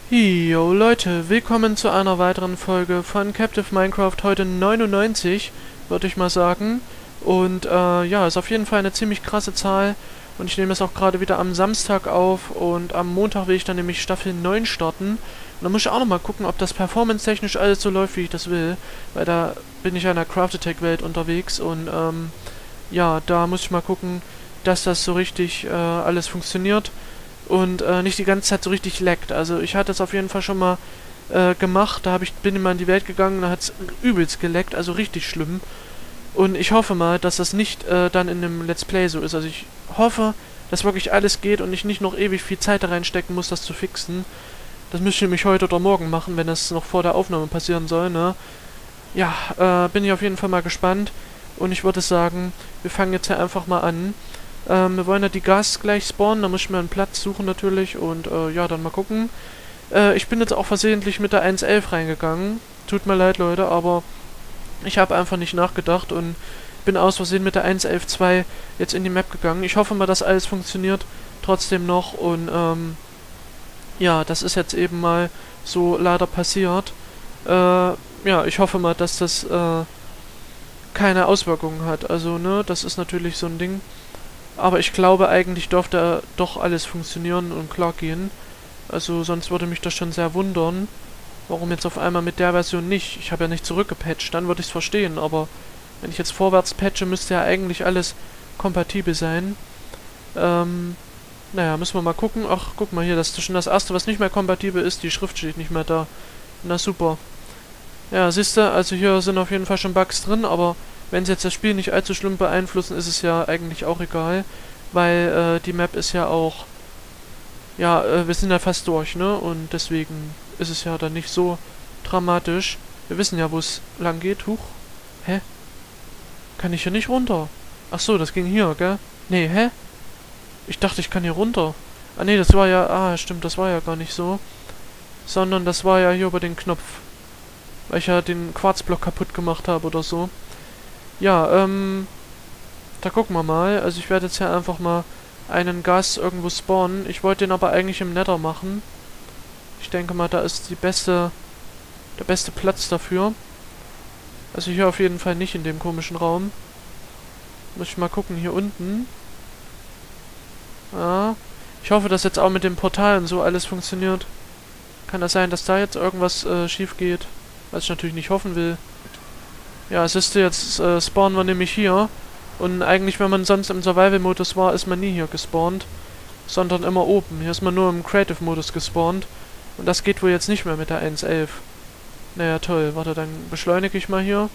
Jo Leute, willkommen zu einer weiteren Folge von Captive Minecraft, heute 99, würde ich mal sagen. Und ja, ist auf jeden Fall eine ziemlich krasse Zahl. Und ich nehme das auch gerade wieder am Samstag auf und am Montag will ich dann nämlich Staffel 9 starten. Und dann muss ich auch nochmal gucken, ob das performance-technisch alles so läuft, wie ich das will. Weil da bin ich ja in der Craft-Attack-Welt unterwegs und ja, da muss ich mal gucken, dass das so richtig alles funktioniert. Und nicht die ganze Zeit so richtig laggt. Also ich hatte es auf jeden Fall schon mal gemacht. Bin ich mal in die Welt gegangen, da hat es übelst gelaggt, also richtig schlimm. Und ich hoffe mal, dass das nicht dann in einem Let's Play so ist. Also ich hoffe, dass wirklich alles geht und ich nicht noch ewig viel Zeit da reinstecken muss, das zu fixen. Das müsste ich nämlich heute oder morgen machen, wenn das noch vor der Aufnahme passieren soll, ne? Ja, bin ich auf jeden Fall mal gespannt. Und ich würde sagen, wir fangen jetzt hier einfach mal an. Wir wollen ja die Gas gleich spawnen, da muss ich mir einen Platz suchen natürlich und ja, dann mal gucken. Ich bin jetzt auch versehentlich mit der 1.11 reingegangen. Tut mir leid, Leute, aber ich habe einfach nicht nachgedacht und bin aus Versehen mit der 1.11.2 jetzt in die Map gegangen. Ich hoffe mal, dass alles funktioniert trotzdem noch und ja, das ist jetzt eben mal so leider passiert. Ja, ich hoffe mal, dass das keine Auswirkungen hat. Also, ne, das ist natürlich so ein Ding. Aber ich glaube, eigentlich dürfte doch alles funktionieren und klar gehen. Also sonst würde mich das schon sehr wundern, warum jetzt auf einmal mit der Version nicht. Ich habe ja nicht zurückgepatcht, dann würde ich es verstehen. Aber wenn ich jetzt vorwärts patche, müsste ja eigentlich alles kompatibel sein. Naja, müssen wir mal gucken. Ach, guck mal hier, das ist schon das erste, was nicht mehr kompatibel ist. Die Schrift steht nicht mehr da. Na super. Ja, siehst du, also hier sind auf jeden Fall schon Bugs drin, aber wenn sie jetzt das Spiel nicht allzu schlimm beeinflussen, ist es ja eigentlich auch egal, weil die Map ist ja auch, ja, wir sind ja fast durch, ne? Und deswegen ist es ja dann nicht so dramatisch. Wir wissen ja, wo es lang geht. Huch. Hä? Kann ich hier nicht runter? Ach so, das ging hier, gell? Nee, hä? Ich dachte, ich kann hier runter. Ah nee, das war ja, stimmt, das war ja gar nicht so. Sondern das war ja hier über den Knopf. Weil ich ja den Quarzblock kaputt gemacht habe oder so. Ja, da gucken wir mal. Also ich werde jetzt hier einfach mal einen Gas irgendwo spawnen. Ich wollte den aber eigentlich im Nether machen. Ich denke mal, da ist der beste Platz dafür. Also hier auf jeden Fall nicht in dem komischen Raum. Muss ich mal gucken, hier unten. Ja. Ich hoffe, dass jetzt auch mit dem Portal und so alles funktioniert. Kann das sein, dass da jetzt irgendwas schief geht? Was ich natürlich nicht hoffen will. Ja, siehst du, jetzt spawnen wir nämlich hier. Und eigentlich, wenn man sonst im Survival-Modus war, ist man nie hier gespawnt. Sondern immer oben. Hier ist man nur im Creative-Modus gespawnt. Und das geht wohl jetzt nicht mehr mit der 1.11. Naja, toll. Warte, dann beschleunige ich mal hier.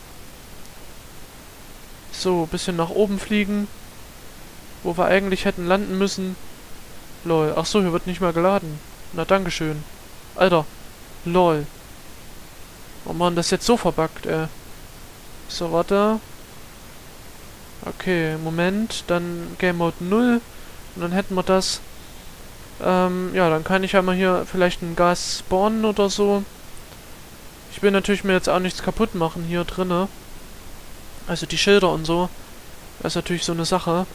So, ein bisschen nach oben fliegen. Wo wir eigentlich hätten landen müssen. Lol. Ach so, hier wird nicht mehr geladen. Na, dankeschön. Alter. Lol. Warum war denn das jetzt so verbuggt, ey? So, warte. Okay, Moment. Dann Game Mode 0. Und dann hätten wir das. Ja, dann kann ich ja mal hier vielleicht ein Gas spawnen oder so. Ich will natürlich mir jetzt auch nichts kaputt machen hier drinne. Also die Schilder und so. Das ist natürlich so eine Sache.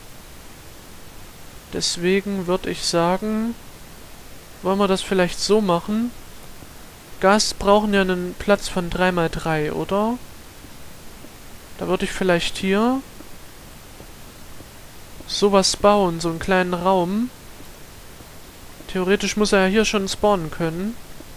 Deswegen würde ich sagen, wollen wir das vielleicht so machen. Gas brauchen ja einen Platz von 3×3, oder? Da würde ich vielleicht hier sowas bauen, so einen kleinen Raum. Theoretisch muss er ja hier schon spawnen können.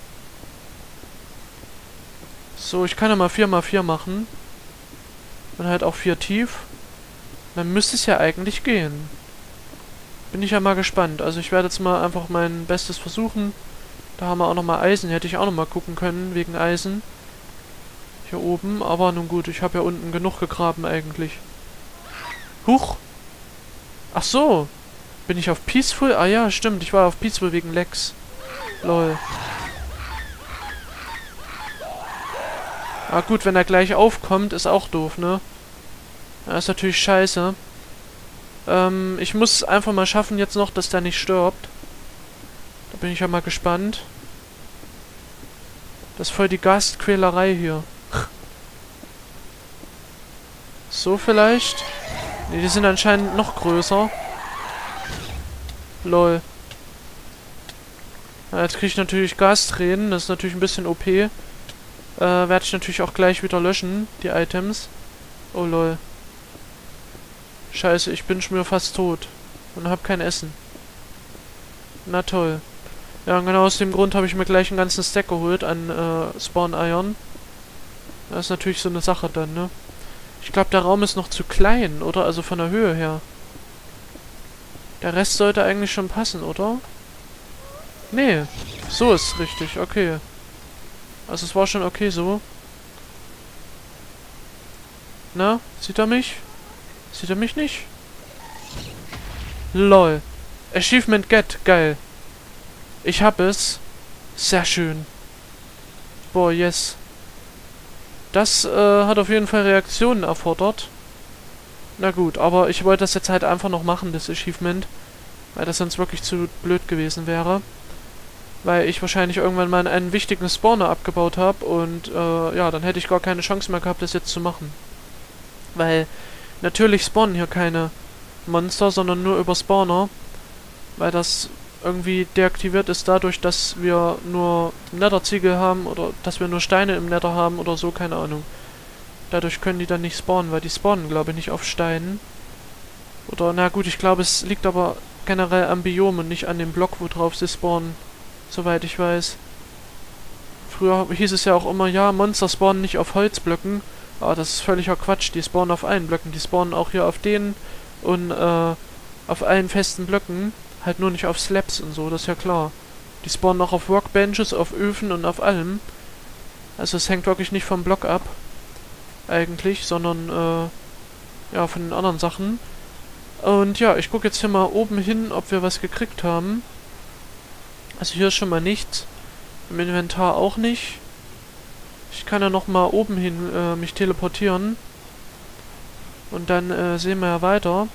So, ich kann ja mal 4×4 machen. Und halt auch 4 tief. Dann müsste es ja eigentlich gehen. Bin ich ja mal gespannt. Also ich werde jetzt mal einfach mein Bestes versuchen. Da haben wir auch nochmal Eisen. Hätte ich auch nochmal gucken können, wegen Eisen. Hier oben. Aber nun gut, ich habe ja unten genug gegraben eigentlich. Huch! Ach so! Bin ich auf Peaceful? Ah ja, stimmt. Ich war auf Peaceful wegen Lex. Lol. Ah gut, wenn er gleich aufkommt, ist auch doof, ne? Ja, ist natürlich scheiße. Ich muss einfach mal schaffen jetzt noch, dass der nicht stirbt. Da bin ich ja mal gespannt. Das ist voll die Gastquälerei hier. So vielleicht? Ne, die sind anscheinend noch größer. Lol. Jetzt kriege ich natürlich Gastränen, das ist natürlich ein bisschen OP. Werde ich natürlich auch gleich wieder löschen, die Items. Oh lol. Scheiße, ich bin schon wieder fast tot. Und hab kein Essen. Na toll. Ja, und genau aus dem Grund habe ich mir gleich einen ganzen Stack geholt an Spawn-Eiern. Das ist natürlich so eine Sache dann, ne? Ich glaube, der Raum ist noch zu klein, oder? Also von der Höhe her. Der Rest sollte eigentlich schon passen, oder? Nee. So ist richtig, okay. Also es war schon okay so. Na, sieht er mich? Sieht er mich nicht? LOL. Achievement Get, geil. Ich hab es. Sehr schön. Boah, yes. Das hat auf jeden Fall Reaktionen erfordert. Na gut, aber ich wollte das jetzt halt einfach noch machen, das Achievement. Weil das sonst wirklich zu blöd gewesen wäre. Weil ich wahrscheinlich irgendwann mal einen wichtigen Spawner abgebaut habe. Und ja, dann hätte ich gar keine Chance mehr gehabt, das jetzt zu machen. Weil natürlich spawnen hier keine Monster, sondern nur über Spawner. Weil das irgendwie deaktiviert ist dadurch, dass wir nur Netherziegel haben oder dass wir nur Steine im Nether haben oder so, keine Ahnung. Dadurch können die dann nicht spawnen, weil die spawnen, glaube ich, nicht auf Steinen. Oder, na gut, ich glaube, es liegt aber generell am Biom und nicht an dem Block, wo drauf sie spawnen. Soweit ich weiß. Früher hieß es ja auch immer, ja, Monster spawnen nicht auf Holzblöcken. Aber das ist völliger Quatsch, die spawnen auf allen Blöcken. Die spawnen auch hier auf denen und auf allen festen Blöcken. Halt nur nicht auf Slabs und so, das ist ja klar. Die spawnen auch auf Workbenches, auf Öfen und auf allem. Also es hängt wirklich nicht vom Block ab. Eigentlich, sondern ja, von den anderen Sachen. Und ja, ich gucke jetzt hier mal oben hin, ob wir was gekriegt haben. Also hier ist schon mal nichts. Im Inventar auch nicht. Ich kann ja noch mal oben hin mich teleportieren. Und dann sehen wir ja weiter.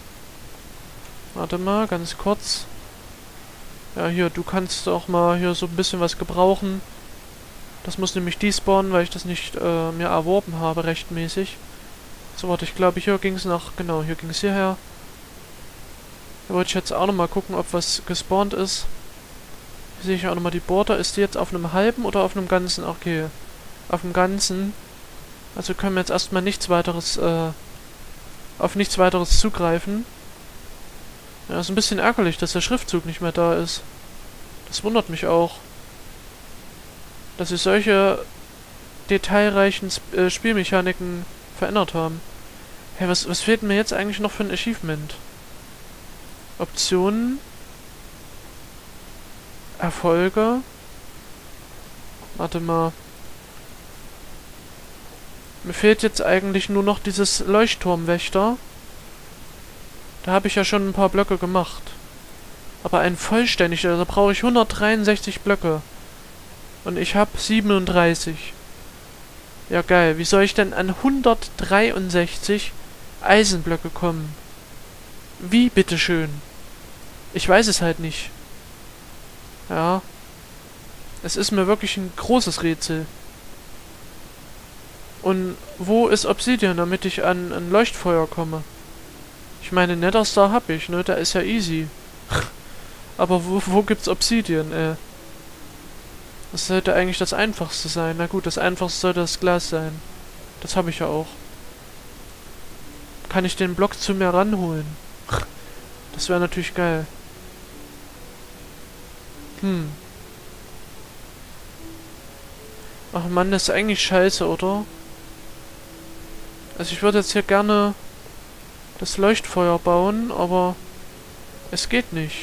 Warte mal, ganz kurz. Ja, hier, du kannst auch mal hier so ein bisschen was gebrauchen. Das muss nämlich despawnen, weil ich das nicht mir erworben habe, rechtmäßig. So, warte, ich glaube, hier ging es nach... Genau, hier ging es hierher. Da wollte ich jetzt auch nochmal gucken, ob was gespawnt ist. Hier sehe ich auch nochmal die Border. Ist die jetzt auf einem halben oder auf einem ganzen? Okay, auf dem ganzen. Also können wir jetzt erstmal nichts weiteres, auf nichts weiteres zugreifen. Ja, ist ein bisschen ärgerlich, dass der Schriftzug nicht mehr da ist. Das wundert mich auch. Dass sie solche detailreichen Spielmechaniken verändert haben. Hey, was fehlt mir jetzt eigentlich noch für ein Achievement? Optionen. Erfolge. Warte mal. Mir fehlt jetzt eigentlich nur noch dieses Leuchtturmwächter. Da habe ich ja schon ein paar Blöcke gemacht. Aber ein vollständiger, da brauche ich 163 Blöcke. Und ich habe 37. Ja geil, wie soll ich denn an 163 Eisenblöcke kommen? Wie, bitteschön? Ich weiß es halt nicht. Ja. Es ist mir wirklich ein großes Rätsel. Und wo ist Obsidian, damit ich an ein Leuchtfeuer komme? Ich meine, Netherstar hab ich, ne? Der ist ja easy. Aber wo gibt's Obsidian, Das sollte eigentlich das Einfachste sein. Na gut, das Einfachste sollte das Glas sein. Das habe ich ja auch. Kann ich den Block zu mir ranholen? Das wäre natürlich geil. Ach Mann, das ist eigentlich scheiße, oder? Also ich würde jetzt hier gerne das Leuchtfeuer bauen, aber es geht nicht.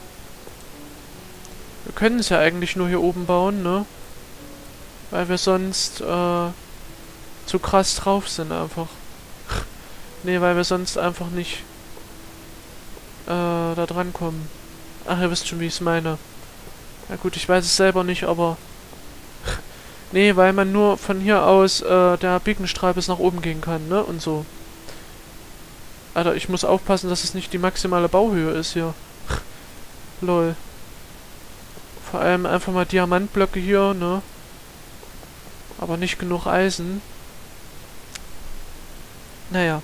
Wir können es ja eigentlich nur hier oben bauen, ne? Weil wir sonst zu krass drauf sind einfach. Ne, weil wir sonst einfach nicht da dran kommen. Ach, ihr wisst schon, wie ich es meine. Ja gut, ich weiß es selber nicht, aber... Nee, weil man nur von hier aus der Beaconstrahl bis nach oben gehen kann, ne? Und so. Alter, ich muss aufpassen, dass es nicht die maximale Bauhöhe ist hier. Lol. Vor allem einfach mal Diamantblöcke hier, ne? Aber nicht genug Eisen. Naja.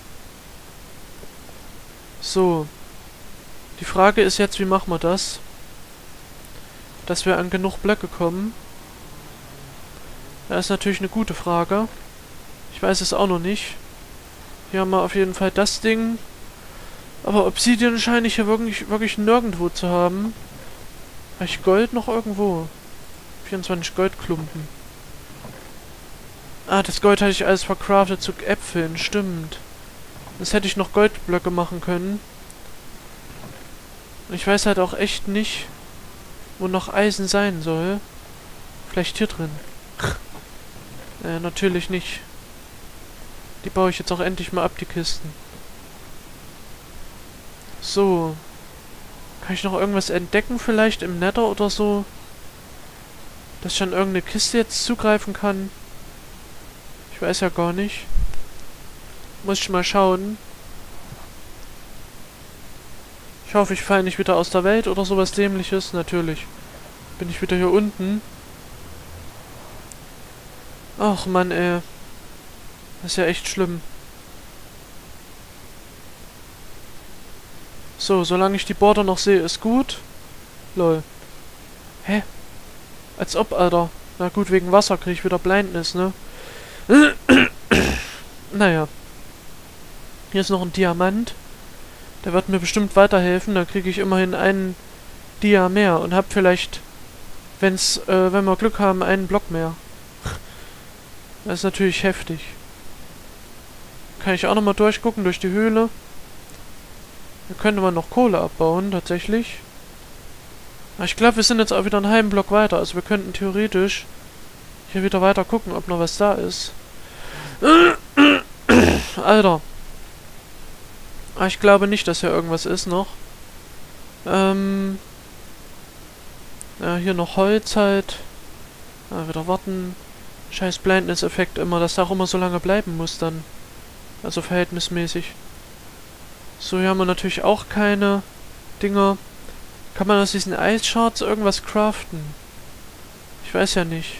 So. Die Frage ist jetzt, wie machen wir das? dass wir an genug Blöcke kommen? Das ist natürlich eine gute Frage. Ich weiß es auch noch nicht. Hier haben wir auf jeden Fall das Ding. Aber Obsidian scheine ich hier wirklich nirgendwo zu haben. Habe ich Gold noch irgendwo? 24 Goldklumpen. Ah, das Gold hatte ich alles verkraftet zu Äpfeln. Stimmt. Das hätte ich noch Goldblöcke machen können. Und ich weiß halt auch echt nicht, wo noch Eisen sein soll. Vielleicht hier drin. Natürlich nicht. Die baue ich jetzt auch endlich mal ab, die Kisten. So. Kann ich noch irgendwas entdecken vielleicht im Nether oder so? Dass ich an irgendeine Kiste jetzt zugreifen kann? Ich weiß ja gar nicht. Muss ich mal schauen. Ich hoffe, ich falle nicht wieder aus der Welt oder sowas Dämliches. Natürlich. Bin ich wieder hier unten. Ach Mann, ey. Das ist ja echt schlimm. So, solange ich die Border noch sehe, ist gut. Lol. Hä? Als ob, Alter. Na gut, wegen Wasser kriege ich wieder Blindness, ne? Naja. Hier ist noch ein Diamant. Der wird mir bestimmt weiterhelfen. Da kriege ich immerhin einen Dia mehr. Und hab vielleicht, wenn wir Glück haben, einen Block mehr. Das ist natürlich heftig. Kann ich auch nochmal durchgucken durch die Höhle. Da könnte man noch Kohle abbauen, tatsächlich. Aber ich glaube, wir sind jetzt auch wieder einen halben Block weiter. Also wir könnten theoretisch hier wieder weiter gucken, ob noch was da ist. Alter. Aber ich glaube nicht, dass hier irgendwas ist noch. Ja, hier noch Holz halt. Wieder warten. Scheiß Blindness-Effekt immer, dass da auch immer so lange bleiben muss dann. Also verhältnismäßig. So, hier haben wir natürlich auch keine Dinger. Kann man aus diesen Eisshards irgendwas craften? Ich weiß ja nicht.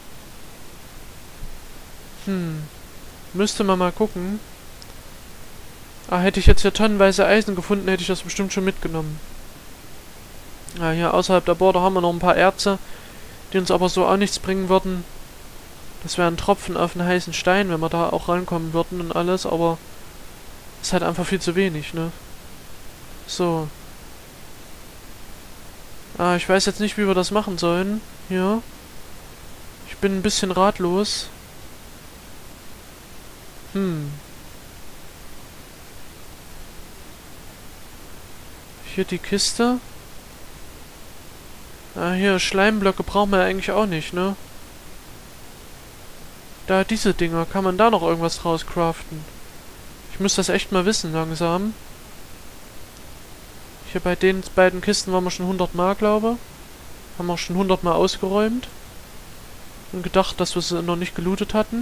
Müsste man mal gucken. Hätte ich jetzt hier tonnenweise Eisen gefunden, hätte ich das bestimmt schon mitgenommen. Ja, hier außerhalb der Border haben wir noch ein paar Erze, die uns aber so auch nichts bringen würden. Das wäre ein Tropfen auf einen heißen Stein, wenn wir da auch rankommen würden und alles, aber ist halt einfach viel zu wenig, ne? So. Ich weiß jetzt nicht, wie wir das machen sollen. Hier. Ich bin ein bisschen ratlos. Hier die Kiste. Hier Schleimblöcke brauchen wir ja eigentlich auch nicht, ne? Da diese Dinger, kann man da noch irgendwas draus craften? Ich muss das echt mal wissen, langsam. Hier bei den beiden Kisten waren wir schon 100 Mal, glaube ich. Haben wir schon 100 Mal ausgeräumt. Und gedacht, dass wir sie noch nicht gelootet hatten.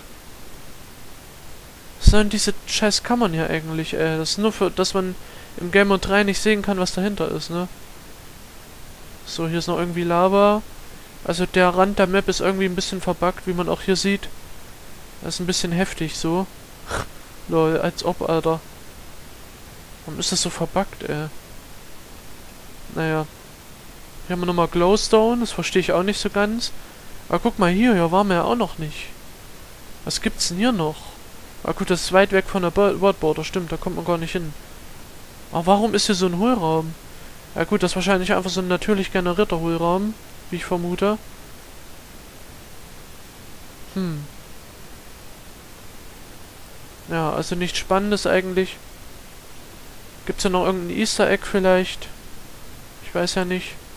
Was sollen diese scheiß Kammern hier eigentlich, ey? Das ist nur für, dass man im Game Mode 3 nicht sehen kann, was dahinter ist, ne? So, hier ist noch irgendwie Lava. Also der Rand der Map ist irgendwie ein bisschen verbuggt, wie man auch hier sieht. Das ist ein bisschen heftig, so. Lol, als ob, Alter. Warum ist das so verbuggt, ey? Naja. Hier haben wir nochmal Glowstone, das verstehe ich auch nicht so ganz. Aber guck mal hier waren wir ja auch noch nicht. Was gibt's denn hier noch? Gut, das ist weit weg von der Worldborder, stimmt, da kommt man gar nicht hin. Aber warum ist hier so ein Hohlraum? Ja gut, das ist wahrscheinlich einfach so ein natürlich generierter Hohlraum, wie ich vermute. Ja, also nichts Spannendes eigentlich. Gibt's ja noch irgendein Easter Egg vielleicht? Ich weiß ja nicht.